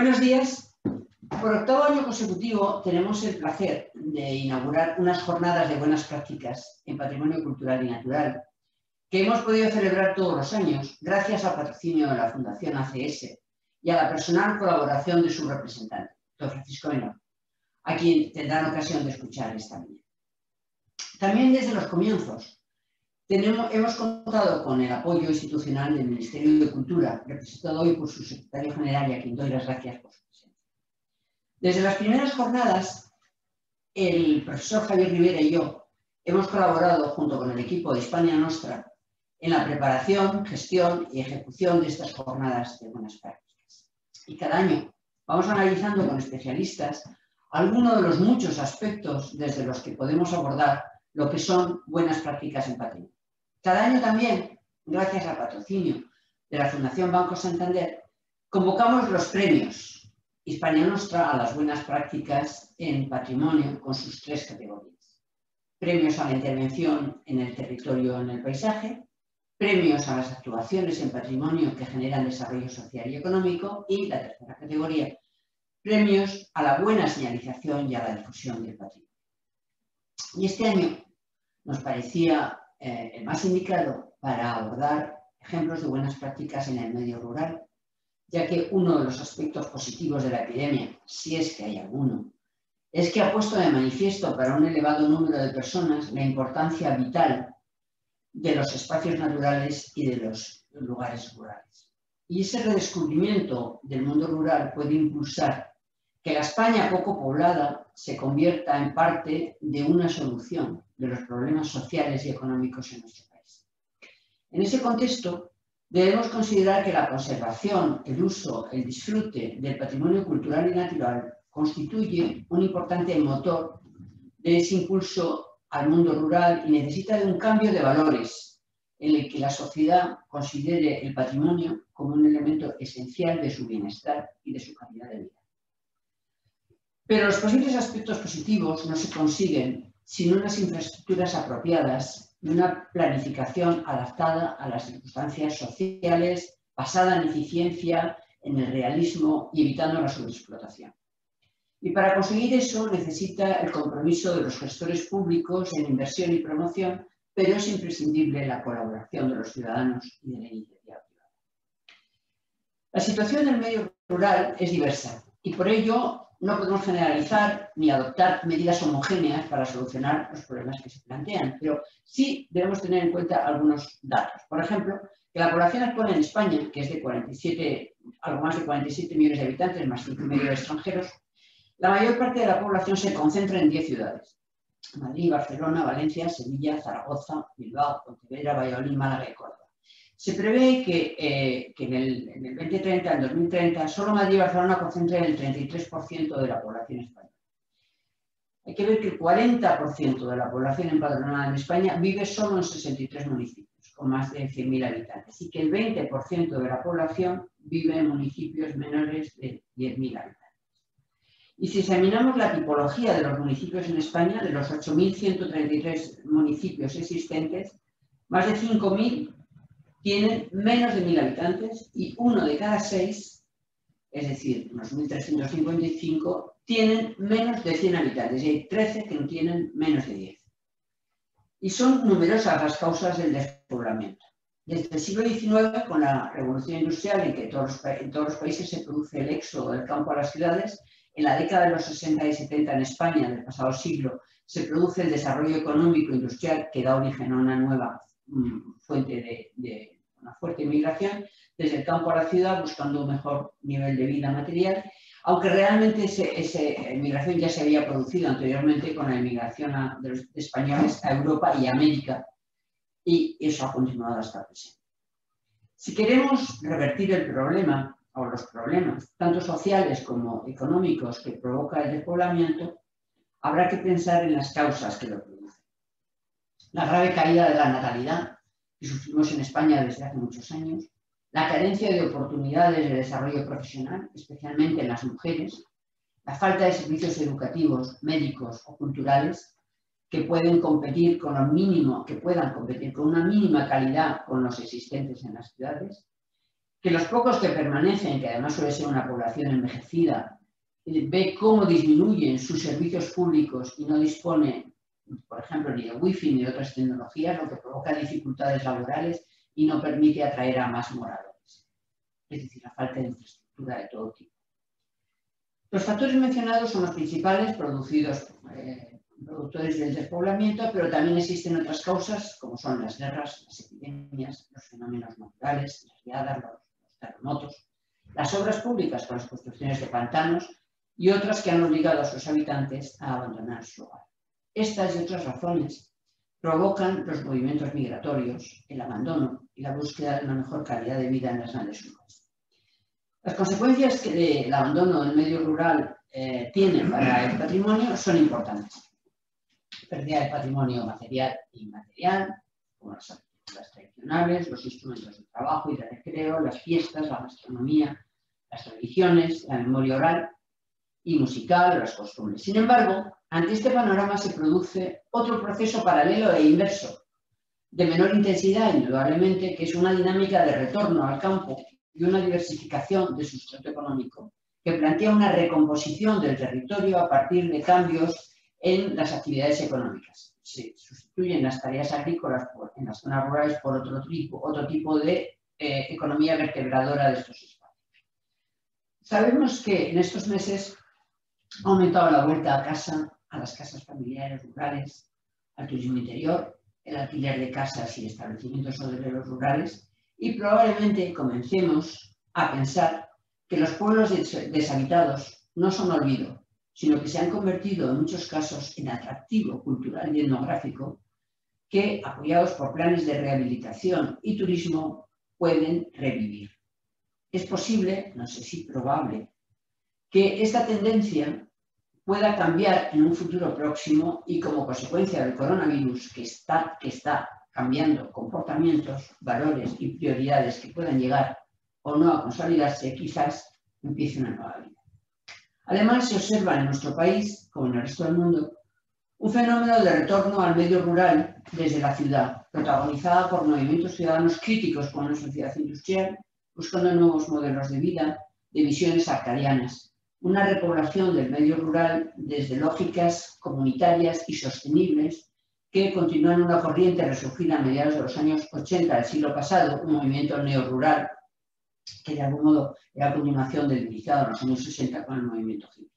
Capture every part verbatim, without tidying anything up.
Buenos días. Por octavo año consecutivo tenemos el placer de inaugurar unas jornadas de buenas prácticas en patrimonio cultural y natural que hemos podido celebrar todos los años gracias al patrocinio de la Fundación A C S y a la personal colaboración de su representante, don Francisco Menor, a quien tendrán ocasión de escuchar esta mañana. También desde los comienzos tenemos, hemos contado con el apoyo institucional del Ministerio de Cultura, representado hoy por su secretario general, y a quien doy las gracias por su presencia. Desde las primeras jornadas, el profesor Javier Rivera y yo hemos colaborado junto con el equipo de Hispania Nostra en la preparación, gestión y ejecución de estas jornadas de buenas prácticas. Y cada año vamos analizando con especialistas algunos de los muchos aspectos desde los que podemos abordar lo que son buenas prácticas en patrimonio. Cada año también, gracias al patrocinio de la Fundación Banco Santander, convocamos los premios Hispania Nostra a las buenas prácticas en patrimonio con sus tres categorías. Premios a la intervención en el territorio, en el paisaje, premios a las actuaciones en patrimonio que generan desarrollo social y económico, y la tercera categoría, premios a la buena señalización y a la difusión del patrimonio. Y este año nos parecía eh, el más indicado para abordar ejemplos de buenas prácticas en el medio rural, ya que uno de los aspectos positivos de la epidemia, si es que hay alguno, es que ha puesto de manifiesto para un elevado número de personas la importancia vital de los espacios naturales y de los lugares rurales. Y ese redescubrimiento del mundo rural puede impulsar que la España poco poblada se convierta en parte de una solución de los problemas sociales y económicos en nuestro país. En ese contexto, debemos considerar que la conservación, el uso, el disfrute del patrimonio cultural y natural constituye un importante motor de ese impulso al mundo rural y necesita de un cambio de valores en el que la sociedad considere el patrimonio como un elemento esencial de su bienestar y de su calidad de vida. Pero los posibles aspectos positivos no se consiguen sin unas infraestructuras apropiadas y una planificación adaptada a las circunstancias sociales, basada en eficiencia, en el realismo y evitando la sobreexplotación. Y para conseguir eso necesita el compromiso de los gestores públicos en inversión y promoción, pero es imprescindible la colaboración de los ciudadanos y de la iniciativa privada. La situación del medio rural es diversa y por ello no podemos generalizar ni adoptar medidas homogéneas para solucionar los problemas que se plantean, pero sí debemos tener en cuenta algunos datos. Por ejemplo, que la población actual en España, que es de cuarenta y siete, algo más de cuarenta y siete millones de habitantes, más cinco y medio de extranjeros, la mayor parte de la población se concentra en diez ciudades: Madrid, Barcelona, Valencia, Sevilla, Zaragoza, Bilbao, Pontevedra, Valladolid, Málaga y Córdoba. Se prevé que, eh, que en, el, en el dos mil treinta, en dos mil treinta, solo Madrid y Barcelona concentren el treinta y tres por ciento de la población española. Hay que ver que el cuarenta por ciento de la población empadronada en España vive solo en sesenta y tres municipios, con más de cien mil habitantes, y que el veinte por ciento de la población vive en municipios menores de diez mil habitantes. Y si examinamos la tipología de los municipios en España, de los ocho mil ciento treinta y tres municipios existentes, más de cinco mil tienen menos de mil habitantes y uno de cada seis, es decir, unos mil trescientos cincuenta y cinco, tienen menos de cien habitantes y hay trece que no tienen menos de diez. Y son numerosas las causas del despoblamiento. Desde el siglo diecinueve, con la revolución industrial en que todos los, en todos los países se produce el éxodo del campo a las ciudades, en la década de los sesenta y setenta en España del pasado siglo se produce el desarrollo económico industrial que da origen a una nueva fuente de, de una fuerte migración desde el campo a la ciudad, buscando un mejor nivel de vida material, aunque realmente esa migración ya se había producido anteriormente con la inmigración a, de los españoles a Europa y América, y eso ha continuado hasta el presente. Si queremos revertir el problema o los problemas, tanto sociales como económicos, que provoca el despoblamiento, habrá que pensar en las causas que lo producen. La grave caída de la natalidad que sufrimos en España desde hace muchos años, la carencia de oportunidades de desarrollo profesional, especialmente en las mujeres, la falta de servicios educativos, médicos o culturales que pueden competir con lo mínimo, que puedan competir con una mínima calidad con los existentes en las ciudades, que los pocos que permanecen, que además suele ser una población envejecida, ve cómo disminuyen sus servicios públicos y no dispone, por ejemplo, ni de wifi ni de otras tecnologías, lo que provoca dificultades laborales y no permite atraer a más moradores. Es decir, la falta de infraestructura de todo tipo. Los factores mencionados son los principales producidos, eh, productores del despoblamiento, pero también existen otras causas, como son las guerras, las epidemias, los fenómenos naturales, las riadas, los, los terremotos, las obras públicas con las construcciones de pantanos y otras que han obligado a sus habitantes a abandonar su hogar. Estas y otras razones provocan los movimientos migratorios, el abandono y la búsqueda de una mejor calidad de vida en las grandes urbes. Las consecuencias que el abandono del medio rural eh, tiene para el patrimonio son importantes. Pérdida del patrimonio material e inmaterial, como las arquitecturas tradicionales, los instrumentos de trabajo y de recreo, las fiestas, la gastronomía, las tradiciones, la memoria oral y musical, las costumbres. Sin embargo, ante este panorama se produce otro proceso paralelo e inverso, de menor intensidad, indudablemente, que es una dinámica de retorno al campo y una diversificación de sustrato económico, que plantea una recomposición del territorio a partir de cambios en las actividades económicas. Se sustituyen las tareas agrícolas por, en las zonas rurales por otro tipo, otro tipo de eh, economía vertebradora de estos espacios. Sabemos que en estos meses ha aumentado la vuelta a casa, a las casas familiares rurales, al turismo interior, el alquiler de casas y establecimientos hoteleros rurales, y probablemente comencemos a pensar que los pueblos deshabitados no son olvido, sino que se han convertido en muchos casos en atractivo cultural y etnográfico que, apoyados por planes de rehabilitación y turismo, pueden revivir. Es posible, no sé si probable, que esta tendencia pueda cambiar en un futuro próximo y como consecuencia del coronavirus que está, que está cambiando comportamientos, valores y prioridades que puedan llegar o no a consolidarse, quizás empiece una nueva vida. Además, se observa en nuestro país, como en el resto del mundo, un fenómeno de retorno al medio rural desde la ciudad, protagonizada por movimientos ciudadanos críticos con una sociedad industrial, buscando nuevos modelos de vida, de visiones arcadianas, una repoblación del medio rural desde lógicas comunitarias y sostenibles que continúan una corriente resurgida a mediados de los años ochenta del siglo pasado, un movimiento neorrural que de algún modo era continuación del iniciado en los años sesenta con el movimiento hippie.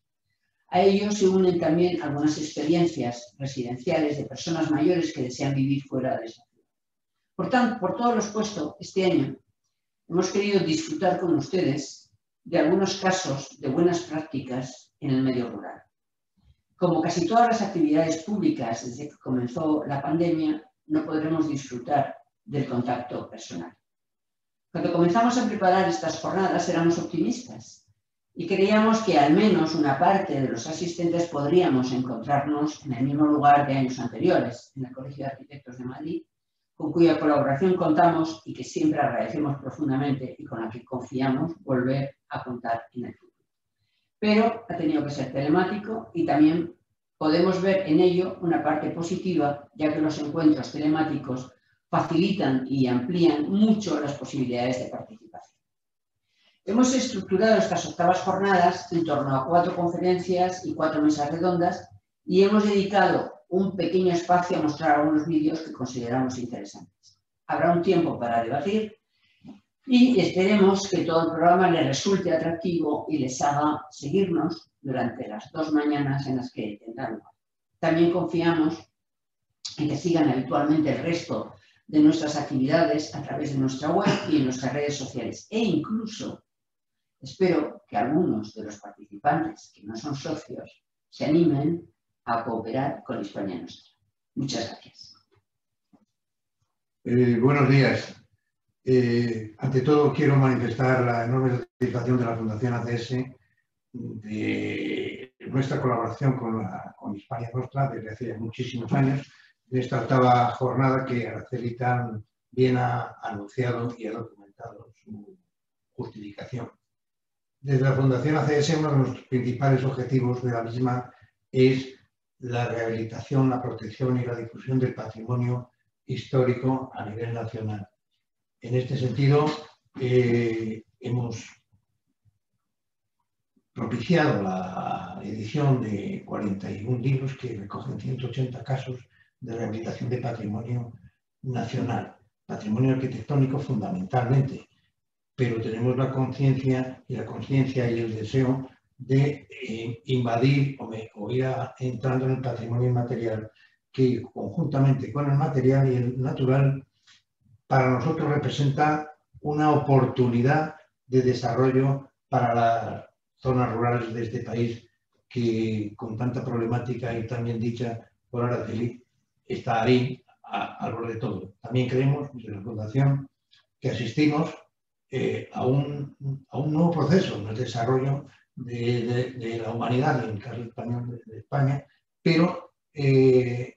A ello se unen también algunas experiencias residenciales de personas mayores que desean vivir fuera de esa ciudad. Por tanto, por todo lo expuesto, este año hemos querido disfrutar con ustedes de algunos casos de buenas prácticas en el medio rural. Como casi todas las actividades públicas desde que comenzó la pandemia, no podremos disfrutar del contacto personal. Cuando comenzamos a preparar estas jornadas éramos optimistas y creíamos que al menos una parte de los asistentes podríamos encontrarnos en el mismo lugar que años anteriores, en el Colegio de Arquitectos de Madrid, con cuya colaboración contamos y que siempre agradecemos profundamente y con la que confiamos volver a contar en el futuro. Pero ha tenido que ser telemático y también podemos ver en ello una parte positiva, ya que los encuentros telemáticos facilitan y amplían mucho las posibilidades de participación. Hemos estructurado estas octavas jornadas en torno a cuatro conferencias y cuatro mesas redondas y hemos dedicado un pequeño espacio a mostrar algunos vídeos que consideramos interesantes. Habrá un tiempo para debatir y esperemos que todo el programa les resulte atractivo y les haga seguirnos durante las dos mañanas en las que tendrán lugar. También confiamos en que sigan habitualmente el resto de nuestras actividades a través de nuestra web y en nuestras redes sociales. E incluso espero que algunos de los participantes que no son socios se animen a cooperar con Hispania Nostra. Muchas gracias. Eh, buenos días. Eh, ante todo, quiero manifestar la enorme satisfacción de la Fundación A C S de nuestra colaboración con, la, con Hispania Nostra desde hace muchísimos años, en esta octava jornada que Araceli tan bien ha anunciado y ha documentado su justificación. Desde la Fundación A C S, uno de nuestros principales objetivos de la misma es la rehabilitación, la protección y la difusión del patrimonio histórico a nivel nacional. En este sentido, eh, hemos propiciado la edición de cuarenta y un libros que recogen ciento ochenta casos de rehabilitación de patrimonio nacional, patrimonio arquitectónico fundamentalmente, pero tenemos la conciencia y la conciencia y el deseo de eh, invadir o, me, o ir a, entrando en el patrimonio inmaterial que conjuntamente con el material y el natural para nosotros representa una oportunidad de desarrollo para las zonas rurales de este país que con tanta problemática y también dicha por Araceli está ahí a, a lo de todo. También creemos desde la Fundación que asistimos eh, a, un, a un nuevo proceso en el desarrollo de, de, de la humanidad, en el caso español de, de España, pero eh,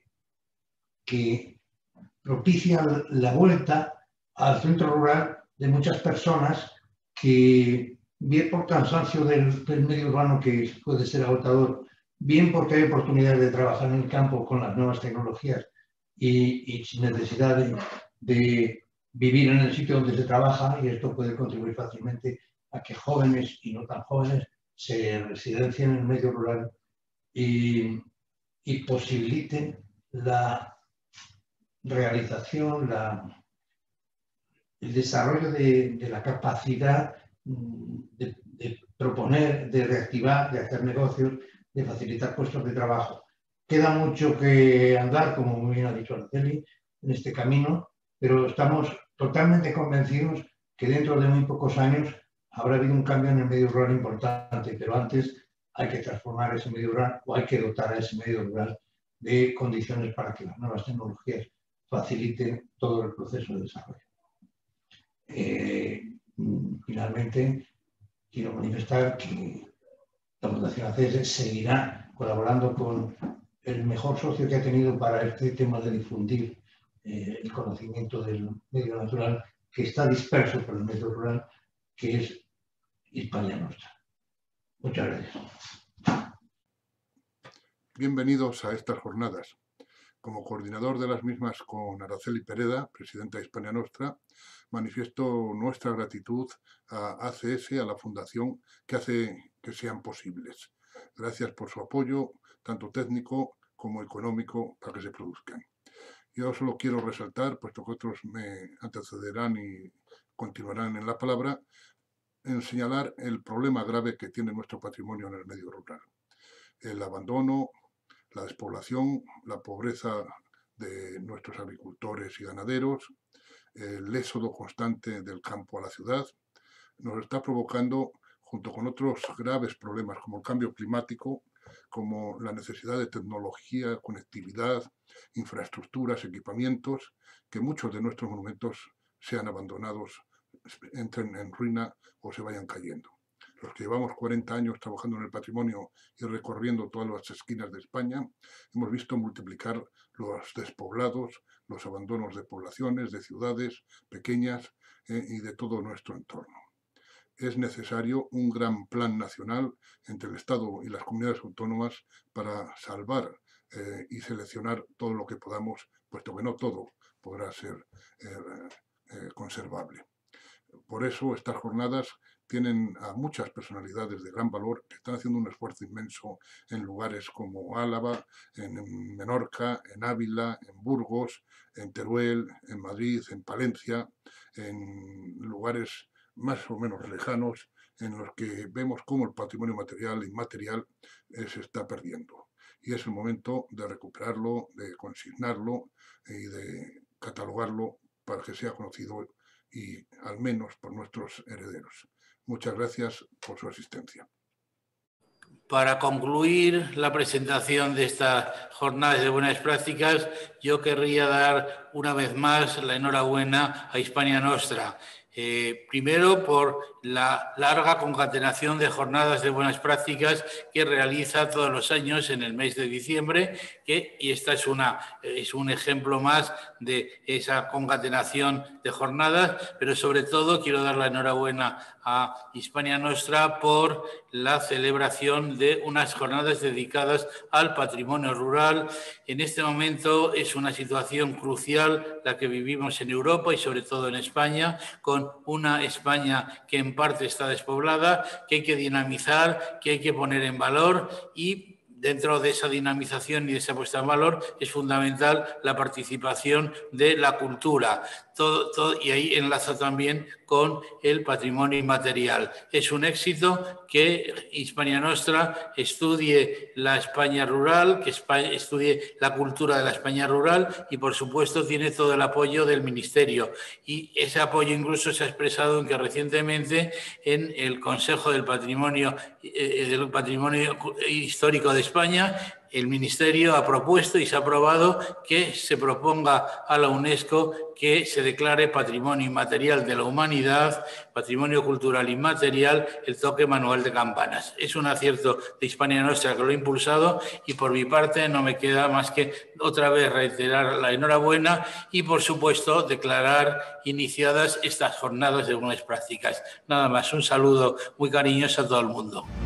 que propicia la vuelta al centro rural de muchas personas que, bien por cansancio del, del medio urbano que puede ser agotador, bien porque hay oportunidades de trabajar en el campo con las nuevas tecnologías y, y sin necesidad de, de vivir en el sitio donde se trabaja, y esto puede contribuir fácilmente a que jóvenes y no tan jóvenes se residencien en el medio rural y, y posibiliten la realización, la, el desarrollo de, de la capacidad de, de proponer, de reactivar, de hacer negocios, de facilitar puestos de trabajo. Queda mucho que andar, como muy bien ha dicho Araceli, en este camino, pero estamos totalmente convencidos que dentro de muy pocos años habrá habido un cambio en el medio rural importante, pero antes hay que transformar ese medio rural o hay que dotar a ese medio rural de condiciones para que las nuevas tecnologías faciliten todo el proceso de desarrollo. Eh, finalmente, quiero manifestar que la Fundación A C S seguirá colaborando con el mejor socio que ha tenido para este tema de difundir eh, el conocimiento del medio natural que está disperso por el medio rural, que es Hispania Nostra. Muchas gracias. Bienvenidos a estas jornadas. Como coordinador de las mismas con Araceli Pereda, presidenta de Hispania Nostra, manifiesto nuestra gratitud a A C S, a la Fundación, que hace que sean posibles. Gracias por su apoyo, tanto técnico como económico, para que se produzcan. Yo solo quiero resaltar, puesto que otros me antecederán y continuarán en la palabra, en señalar el problema grave que tiene nuestro patrimonio en el medio rural. El abandono, la despoblación, la pobreza de nuestros agricultores y ganaderos, el éxodo constante del campo a la ciudad, nos está provocando, junto con otros graves problemas como el cambio climático, como la necesidad de tecnología, conectividad, infraestructuras, equipamientos, que muchos de nuestros monumentos sean abandonados, entren en ruina o se vayan cayendo. Los que llevamos cuarenta años trabajando en el patrimonio y recorriendo todas las esquinas de España, hemos visto multiplicar los despoblados, los abandonos de poblaciones, de ciudades pequeñas eh, y de todo nuestro entorno. Es necesario un gran plan nacional entre el Estado y las comunidades autónomas para salvar eh, y seleccionar todo lo que podamos, puesto que no todo podrá ser eh, eh, conservable. Por eso estas jornadas tienen a muchas personalidades de gran valor que están haciendo un esfuerzo inmenso en lugares como Álava, en Menorca, en Ávila, en Burgos, en Teruel, en Madrid, en Palencia, en lugares más o menos lejanos en los que vemos cómo el patrimonio material e inmaterial eh, se está perdiendo. Y es el momento de recuperarlo, de consignarlo y de catalogarlo para que sea conocido y al menos por nuestros herederos. Muchas gracias por su asistencia. Para concluir la presentación de estas jornadas de buenas prácticas, yo querría dar una vez más la enhorabuena a Hispania Nostra. Eh, primero, por la larga concatenación de jornadas de buenas prácticas que realiza todos los años en el mes de diciembre, que, y esta es, una, es un ejemplo más de esa concatenación de jornadas, pero sobre todo quiero dar la enhorabuena a Hispania Nostra por la celebración de unas jornadas dedicadas al patrimonio rural. En este momento es una situación crucial la que vivimos en Europa y sobre todo en España, con una España que en parte está despoblada, que hay que dinamizar, que hay que poner en valor, y dentro de esa dinamización y de esa puesta en valor es fundamental la participación de la cultura. Todo, todo, y ahí enlaza también con el patrimonio inmaterial. Es un éxito que Hispania Nostra estudie la España rural, que España, estudie la cultura de la España rural, y por supuesto tiene todo el apoyo del Ministerio. Y ese apoyo incluso se ha expresado en que recientemente en el Consejo del Patrimonio, eh, del Patrimonio Histórico de España, el Ministerio ha propuesto y se ha aprobado que se proponga a la UNESCO que se declare Patrimonio Inmaterial de la Humanidad, Patrimonio Cultural Inmaterial, el toque manual de campanas. Es un acierto de Hispania Nostra que lo ha impulsado, y por mi parte no me queda más que otra vez reiterar la enhorabuena y, por supuesto, declarar iniciadas estas jornadas de buenas prácticas. Nada más, un saludo muy cariñoso a todo el mundo.